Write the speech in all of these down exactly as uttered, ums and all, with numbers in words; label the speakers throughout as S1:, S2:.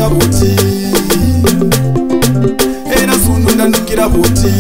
S1: buti Ena sunu nanukira buti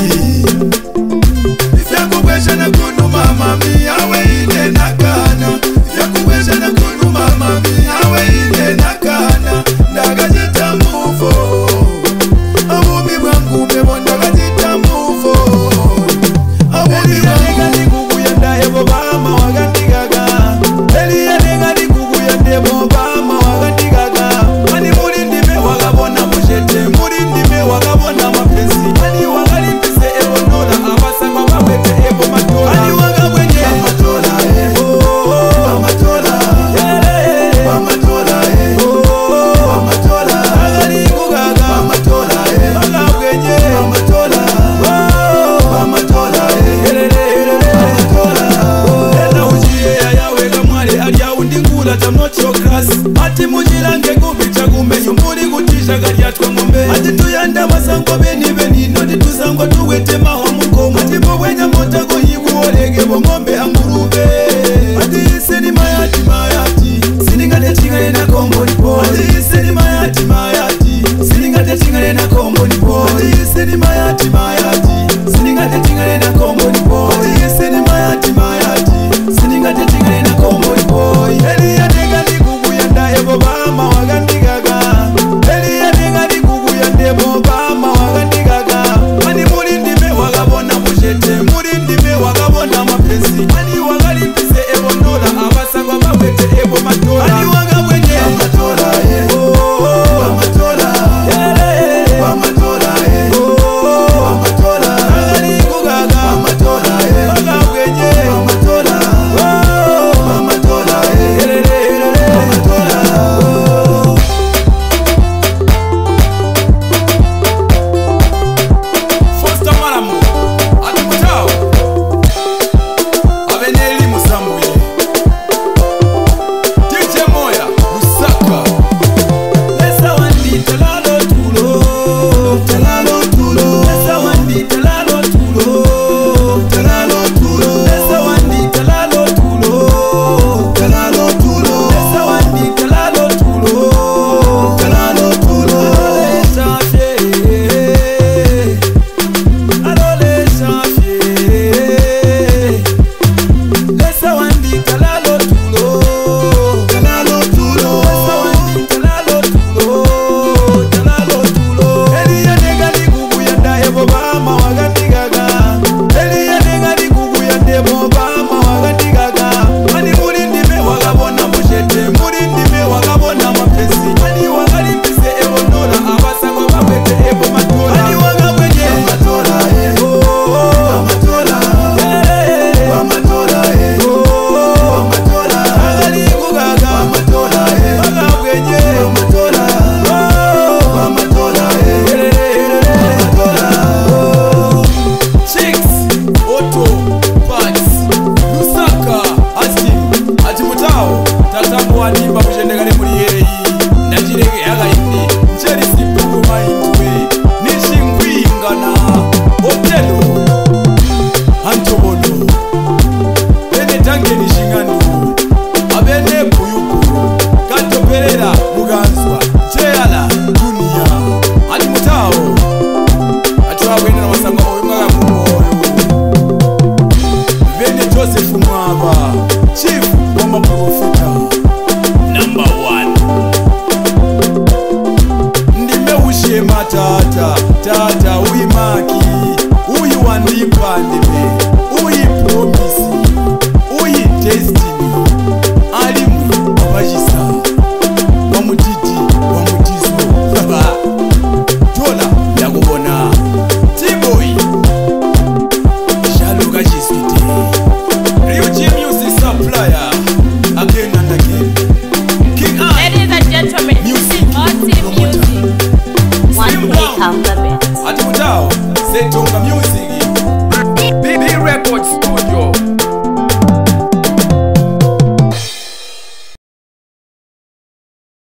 S1: Ifyakuwesha na kunu mama mi awe ine nakana Ifyakuwesha na kunu mama mi awe ine nakana Ndagajita mufo Awumi wangu mebo ndagajita mufo Awumi wangu nikugu yanda ebo bama wagandigaga Elia nenga nikugu yanda ebo bama wagandigaga Mani muri ndime wagabona mujete Muri ndime wagabona mapesi Mani wagali mpise ebo nola Abasama wabete ebo matola Mani wagabwenye Matola eh oh Matola Yere Matola eh oh Matola Agali kugaga Matola eh Wagabwenye Matola oh Matola eh Yere Matola Ena ujiye ya yawe gamwale Alia undingula tamnocho kasi Ati mujilange kubicha kumenyo Muri kutisha gariatwa ngombe Ati tuyanda masango beni beni Nodi tuzangwa tuwete mawa mukoma Ati mbwenya motago higu olege Ngombe angurube Ati iseni mayati mayati Siningate chingale na kombo nipo Ati iseni mayati mayati Siningate chingale na kombo nipo Ati iseni mayati mayati Siningate chingale na kombo nipo Ati iseni mayati mayati Siningate chingale na kombo nipo Elia nega nikugu yanda ebo bama wagandigaga Elia nega nikugu yanda ebo bama wagandigaga Mani muri ndime wagabona mujete Muri ndime wagabona mapesi Mani wagali mpise ebo nola Abasagwa babete ebo matola Mani wagabwenye Matola eh oh Matola Yere Matola eh oh Matola Agali kugaga Matola eh wagabwenye Matola oh Matola eh Yere Matola Foster Maramu Atumutao Abeneli Musambuye D J Moya Lusaka Lesa wandi talalo tulo Talalo tulo Lesa wandi talalo tulo Talalo tulo Lesa wandi talalo tulo Talalo tulo Lesa wandi talalo tulo Talalo tulo Lesa fye Alole chanfier Lesa wandi talalo tulo Talalo tulo Lesa wandi talalo tulo Talalo tulo Elia nega nikugu yanda ebo bama wagandigaga Elia nega nikugu yanda ebo bama wagandigaga Mani muri ndime wagabona mujete Muri ndime wagabona mapesi Mani wagali mpise ebo nola Abasagwa babete ebo matola Mani wagabwenye Matola eh oh Matola Yere Matola eh oh Matola Agali kugaga Matola eh wagabwenye Matola oh Matola eh Yere Matola Chicks Otto Pats Lusaka Askim Atimutao Tatambu animba kujenegane muri yere yi Najirege againdi Njeri sipungu maindwe Nishingwingana Otelo Antobono Bene tange nishingandu Abene puyupu Kanto perera Muganzwa Cheala Dunia Atimutao Atuwa wene na wasanga owe mga kumoyo Bene Joseph Mwaba Chief Wamba Profita Number one Ndime ushie matata Tata